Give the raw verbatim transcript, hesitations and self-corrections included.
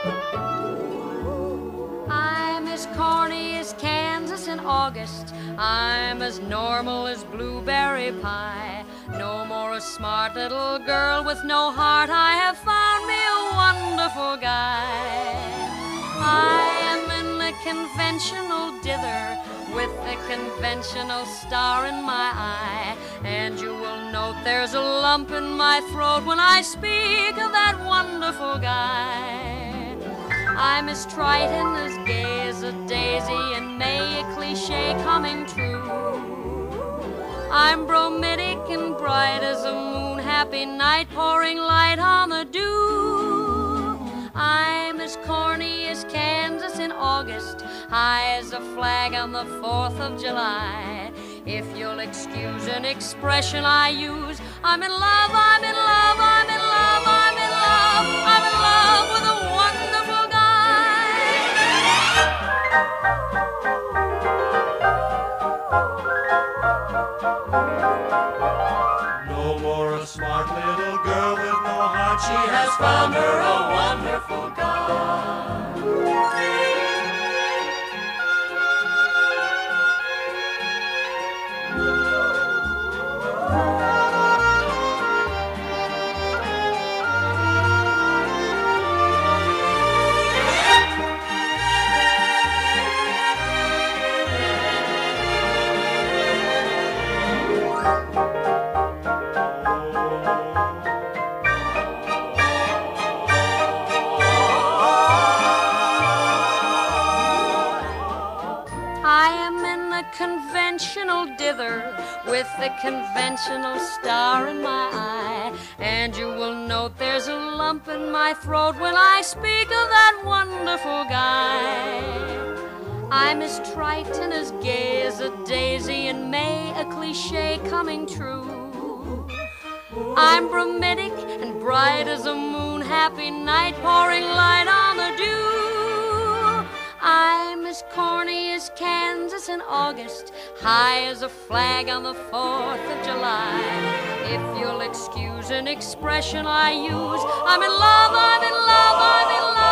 I'm as corny as Kansas in August. I'm as normal as blueberry pie. No more a smart little girl with no heart. I have found me a wonderful guy. I am in the conventional dither with the conventional star in my eye. And you will note there's a lump in my throat when I speak of that wonderful guy. I'm as trite and as gay as a daisy in May, a cliche coming true. I'm bromidic and bright as a moon, happy night pouring light on the dew. I'm as corny as Kansas in August, high as a flag on the fourth of July. If you'll excuse an expression I use, I'm in love, I'm in love, I'm in love, I'm in love, I'm in love with a wonderful guy. No more a smart little girl with no heart. She has found her a wonderful guy. Conventional dither with the conventional star in my eye. And you will note there's a lump in my throat when I speak of that wonderful guy. I'm as trite and as gay as a daisy in May, a cliche coming true. I'm bromidic and bright as a moon, happy night pouring light on the dew. I'm as corny as Kansas in August, high as a flag on the fourth of July. If you'll excuse an expression I use, I'm in love, I'm in love, I'm in love.